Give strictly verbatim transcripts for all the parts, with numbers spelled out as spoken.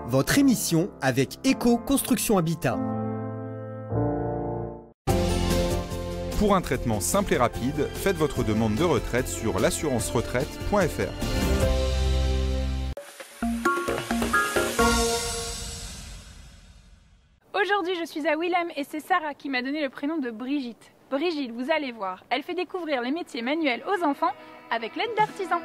votre émission avec Eco Construction Habitat. Pour un traitement simple et rapide, faites votre demande de retraite sur l'assurance retraite point F R. Aujourd'hui, je suis à Willem et c'est Sarah qui m'a donné le prénom de Brigitte. Brigitte, vous allez voir, elle fait découvrir les métiers manuels aux enfants avec l'aide d'artisans.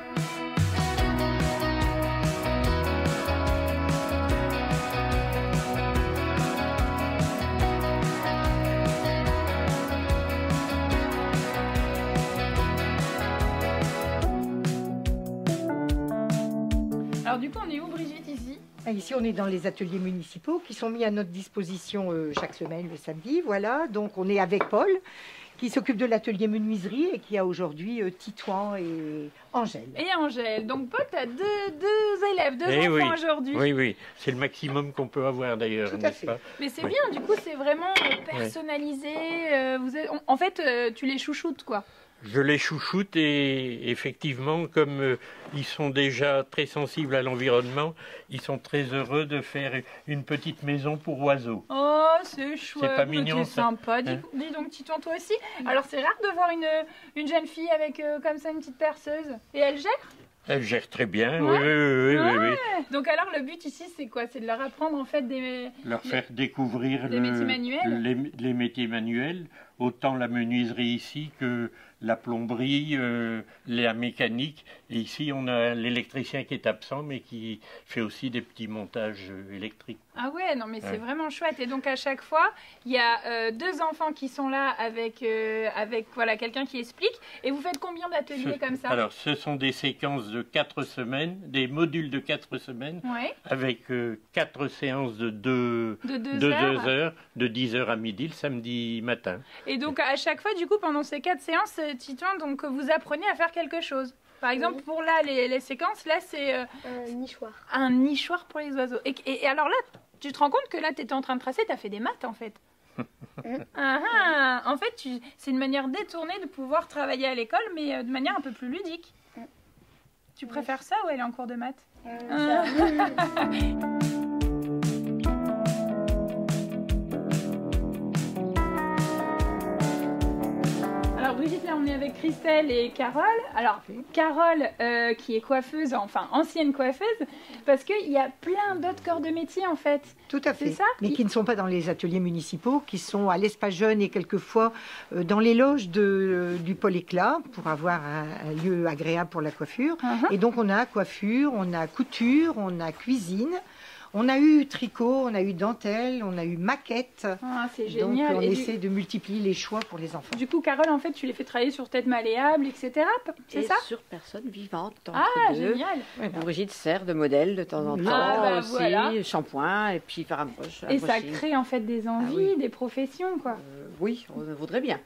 Alors du coup, on est où, Brigitte, ici? Ici, on est dans les ateliers municipaux qui sont mis à notre disposition euh, chaque semaine, le samedi. Voilà, donc on est avec Paul, qui s'occupe de l'atelier menuiserie et qui a aujourd'hui euh, Titouan et Angèle. Et Angèle. Donc Paul, tu as deux, deux élèves, deux Eh enfants oui, aujourd'hui. oui, oui, c'est le maximum qu'on peut avoir d'ailleurs, n'est-ce pas? Mais c'est Oui. bien, du coup, c'est vraiment euh, personnalisé. euh, vous êtes- en fait, euh, tu les chouchoutes, quoi. Je les chouchoute et effectivement, comme euh, ils sont déjà très sensibles à l'environnement, ils sont très heureux de faire une petite maison pour oiseaux. Oh, c'est chouette. C'est pas mignon, C'est ça. sympa. Dis, Hein? dis donc, Titouan, toi aussi. Alors, c'est rare de voir une, une jeune fille avec euh, comme ça une petite perceuse. Et elle gère? Elle gère très bien, Ouais. oui, oui, oui, oui, oui, oui. Donc, alors, le but ici, c'est quoi? C'est de leur apprendre, en fait, des... Leur faire découvrir les le- métiers manuels. les, les métiers manuels, autant la menuiserie ici que la plomberie, euh, la mécanique. Et ici, on a l'électricien qui est absent, mais qui fait aussi des petits montages euh, électriques. Ah ouais, non mais c'est Ouais. vraiment chouette. Et donc à chaque fois, il y a euh, deux enfants qui sont là avec, euh, avec voilà, quelqu'un qui explique. Et vous faites combien d'ateliers Ce- comme ça? Alors, ce sont des séquences de quatre semaines, des modules de quatre semaines, Ouais, avec euh, quatre séances de deux, de deux de heures. deux heures, de dix heures à midi le samedi matin. Et donc à chaque fois, du coup, pendant ces quatre séances, euh, Titouan, donc vous apprenez à faire quelque chose. Par exemple, Oui. pour là, les, les séquences, là, c'est euh, Un nichoir. un nichoir pour les oiseaux. Et, et- et alors là, tu te rends compte que là, tu étais en train de tracer, tu as fait des maths en fait. Ah, ah, en fait, tu- c'est une manière détournée de pouvoir travailler à l'école, mais euh, de manière un peu plus ludique. Tu préfères ça ou aller en cours de maths? Euh, ça- Alors Brigitte, là on est avec Christelle et Carole. Alors Carole euh, qui est coiffeuse, enfin ancienne coiffeuse, parce qu'il y a plein d'autres corps de métier en fait. Tout à fait, C'est ça? mais qui ne sont pas dans les ateliers municipaux, qui sont à l'espace jeune et quelquefois euh, dans les loges de, du Pôle Éclat pour avoir un, un lieu agréable pour la coiffure. Uh-huh. Et donc on a coiffure, on a couture, on a cuisine, on a eu tricot, on a eu dentelle, on a eu maquette. Ah, c'est Donc génial. on Et essaie du, de multiplier les choix pour les enfants. du coup Carole, en fait, tu les fais travailler sur tête malléable, et cetera. C'est Et ça? sur personne vivante entre Ah, deux. génial. Brigitte sert de modèle de temps en temps Ah, bah, aussi, voilà. shampoing et puis faire un broche. Et ça crée en fait des envies, oui. des professions quoi. Euh, oui, on voudrait bien.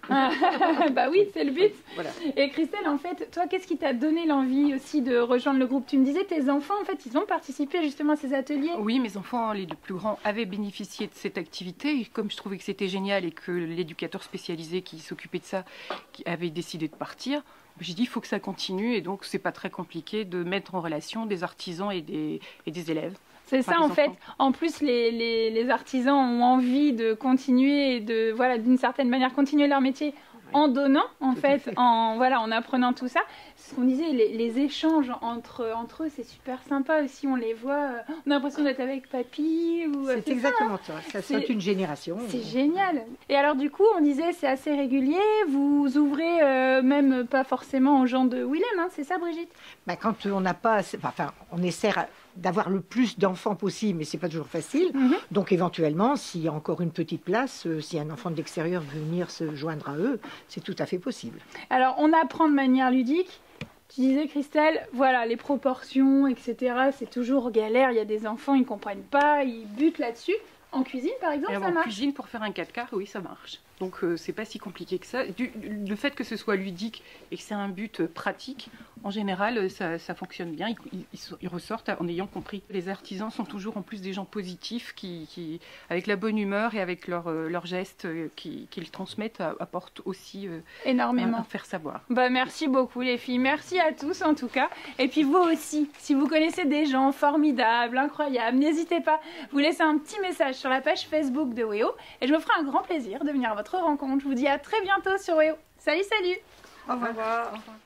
Bah oui, c'est le but. Voilà. Et Christelle, en fait, toi, qu'est-ce qui t'a donné l'envie aussi de rejoindre le groupe? Tu me disais, tes enfants, en fait, ils ont participé justement à ces ateliers. Oui, mes enfants, les deux plus grands, avaient bénéficié de cette activité. Et comme je trouvais que c'était génial et que l'éducateur spécialisé qui s'occupait de ça qui avait décidé de partir, j'ai dit il faut que ça continue. Et donc, c'est pas très compliqué de mettre en relation des artisans et des, et des élèves. C'est Enfin, ça, les en fait. enfants. En plus, les, les, les artisans ont envie de continuer, et de, voilà, d'une certaine manière, continuer leur métier en donnant, en fait, en, voilà, en apprenant tout ça. Ce qu'on disait, les, les échanges entre, entre eux, c'est super sympa aussi. On les voit, euh, on a l'impression d'être avec papy. Ou, C'est exactement ça, ça C'est- saute une génération. C'est génial. Et alors du coup, on disait c'est assez régulier. Vous ouvrez euh, même pas forcément aux gens de Willem, hein, c'est ça, Brigitte? Bah, quand on n'a pas, assez- enfin, on essaie d'avoir le plus d'enfants possible, mais c'est pas toujours facile. Mhm. Donc éventuellement, s'il y a encore une petite place, euh, si un enfant de l'extérieur veut venir se joindre à eux, c'est tout à fait possible. Alors on apprend de manière ludique. Tu disais, Christelle, voilà, les proportions, et cetera. C'est toujours galère. Il y a des enfants, ils ne comprennent pas, ils butent là-dessus. En cuisine, par exemple, Et ça en marche. cuisine, pour faire un quatre quarts, oui, ça marche. Donc euh, c'est pas si compliqué que ça. Du, le fait que ce soit ludique et que c'est un but euh, pratique, en général, ça, ça fonctionne bien. Ils, ils, ils ressortent en ayant compris. Les artisans sont toujours en plus des gens positifs qui, qui avec la bonne humeur et avec leurs euh, leurs gestes euh, qu'ils qui transmettent, apportent aussi euh, énormément à, à faire savoir. Bah, merci beaucoup les filles. Merci à tous en tout cas. Et puis vous aussi, si vous connaissez des gens formidables, incroyables, n'hésitez pas. Vous laissez un petit message sur la page Facebook de W E O et je me ferai un grand plaisir de venir à votre rencontre. Je vous dis à très bientôt sur W E O. Salut, salut. Au revoir. Au revoir. Au revoir.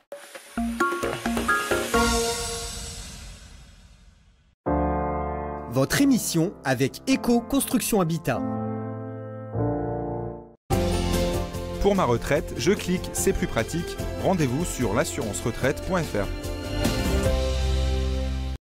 Votre émission avec Eco Construction Habitat. Pour ma retraite, je clique, c'est plus pratique. Rendez-vous sur l'assurance retraite point F R.